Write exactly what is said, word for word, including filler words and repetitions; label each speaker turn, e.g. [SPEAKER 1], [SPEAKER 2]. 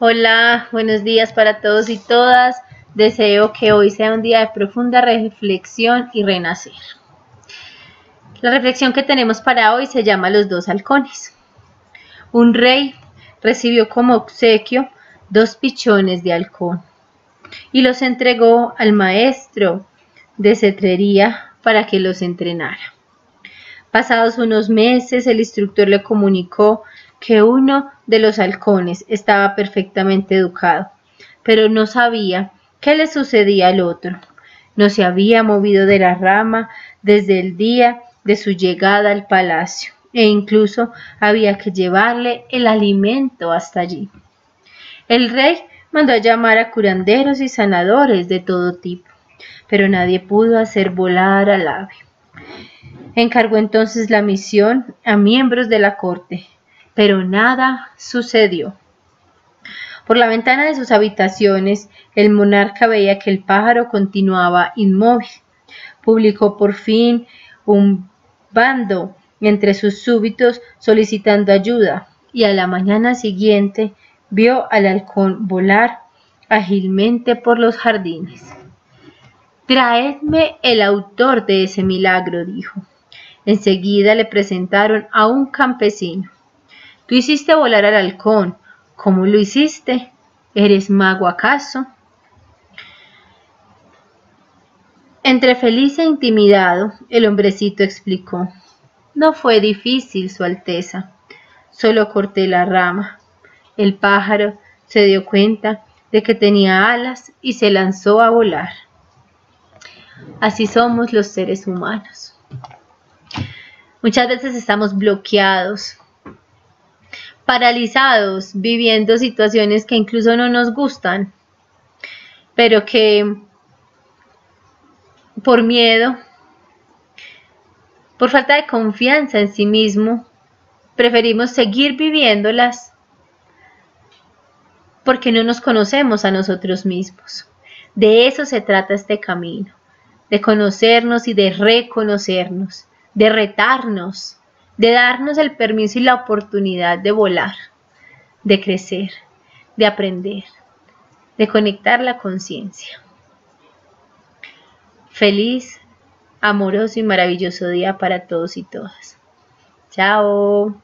[SPEAKER 1] Hola, buenos días para todos y todas. Deseo que hoy sea un día de profunda reflexión y renacer. La reflexión que tenemos para hoy se llama Los dos halcones. Un rey recibió como obsequio dos pichones de halcón y los entregó al maestro de cetrería para que los entrenara. Pasados unos meses, el instructor le comunicó que uno de los halcones estaba perfectamente educado, pero no sabía qué le sucedía al otro. No se había movido de la rama desde el día de su llegada al palacio, e incluso había que llevarle el alimento hasta allí. El rey mandó a llamar a curanderos y sanadores de todo tipo, pero nadie pudo hacer volar al ave. Encargó entonces la misión a miembros de la corte, pero nada sucedió. Por la ventana de sus habitaciones, el monarca veía que el pájaro continuaba inmóvil. Publicó por fin un bando entre sus súbditos solicitando ayuda, y a la mañana siguiente vio al halcón volar ágilmente por los jardines. «Traedme el autor de ese milagro», dijo. Enseguida le presentaron a un campesino. «Tú hiciste volar al halcón. ¿Cómo lo hiciste? ¿Eres mago acaso?» Entre feliz e intimidado, el hombrecito explicó: «No fue difícil, Su Alteza. Solo corté la rama. El pájaro se dio cuenta de que tenía alas y se lanzó a volar». Así somos los seres humanos. Muchas veces estamos bloqueados, paralizados, viviendo situaciones que incluso no nos gustan, pero que por miedo, por falta de confianza en sí mismo, preferimos seguir viviéndolas porque no nos conocemos a nosotros mismos. De eso se trata este camino, de conocernos y de reconocernos, de retarnos, de darnos el permiso y la oportunidad de volar, de crecer, de aprender, de conectar la conciencia. Feliz, amoroso y maravilloso día para todos y todas. Chao.